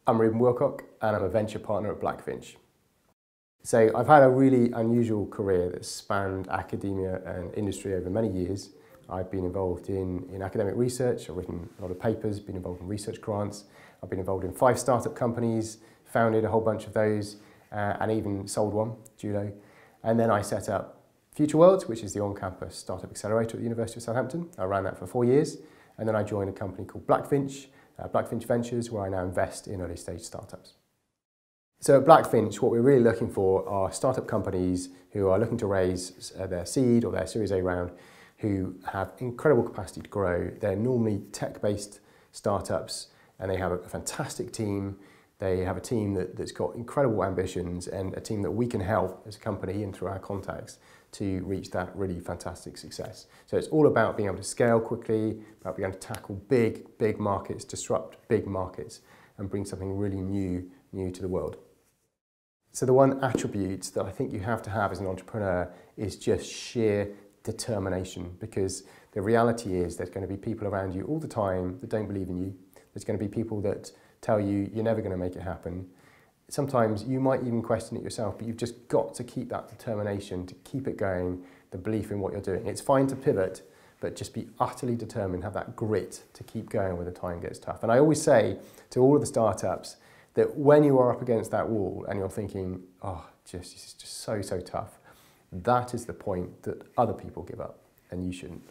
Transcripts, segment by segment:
I'm Ruben Wilcock and I'm a venture partner at Blackfinch. So I've had a really unusual career that's spanned academia and industry over many years. I've been involved in academic research, I've written a lot of papers, been involved in research grants, I've been involved in 5 startup companies, founded a whole bunch of those, and even sold one, Judo. And then I set up Future Worlds, which is the on-campus startup accelerator at the University of Southampton. I ran that for 4 years, and then I joined a company called Blackfinch, Blackfinch Ventures, where I now invest in early stage startups. So at Blackfinch, what we're really looking for are startup companies who are looking to raise their seed or their Series A round, who have incredible capacity to grow. They're normally tech-based startups, and they have a fantastic team. They have a team that's got incredible ambitions, and a team that we can help as a company and through our contacts to reach that really fantastic success. So it's all about being able to scale quickly, about being able to tackle big markets, disrupt big markets, and bring something really new to the world. So the one attribute that I think you have to have as an entrepreneur is just sheer determination, because the reality is there's going to be people around you all the time that don't believe in you. There's going to be people that tell you you're never going to make it happen. Sometimes you might even question it yourself, but you've just got to keep that determination, to keep it going, the belief in what you're doing. It's fine to pivot, but just be utterly determined, have that grit to keep going when the time gets tough. And I always say to all of the startups that when you are up against that wall and you're thinking, oh, this is just so tough, that is the point that other people give up, and you shouldn't.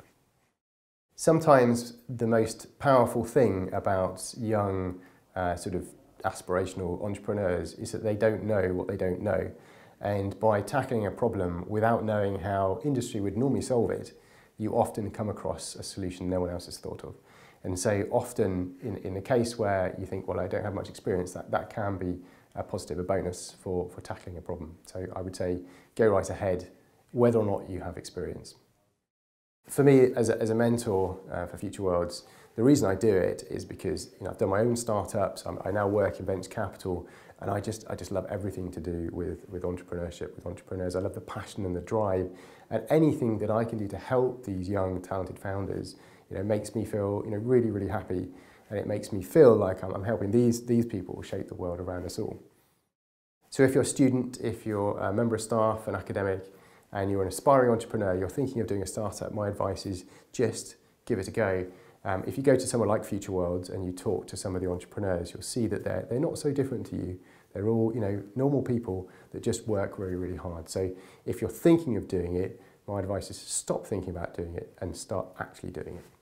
Sometimes the most powerful thing about young sort of aspirational entrepreneurs is that they don't know what they don't know. And by tackling a problem without knowing how industry would normally solve it, you often come across a solution no one else has thought of. And so often in the case where you think, well, I don't have much experience, that can be a positive, a bonus for tackling a problem. So I would say go right ahead, whether or not you have experience. For me, as a mentor for Future Worlds, the reason I do it is because I've done my own startups. I now work in venture capital, and I just love everything to do with entrepreneurship, with entrepreneurs. I love the passion and the drive, and anything that I can do to help these young, talented founders, makes me feel really happy, and it makes me feel like I'm helping these people shape the world around us all. So if you're a student, if you're a member of staff, an academic, and you're an aspiring entrepreneur, you're thinking of doing a startup, my advice is just give it a go. If you go to somewhere like Future Worlds and you talk to some of the entrepreneurs, you'll see that they're not so different to you. They're all normal people that just work really hard. So if you're thinking of doing it, my advice is stop thinking about doing it and start actually doing it.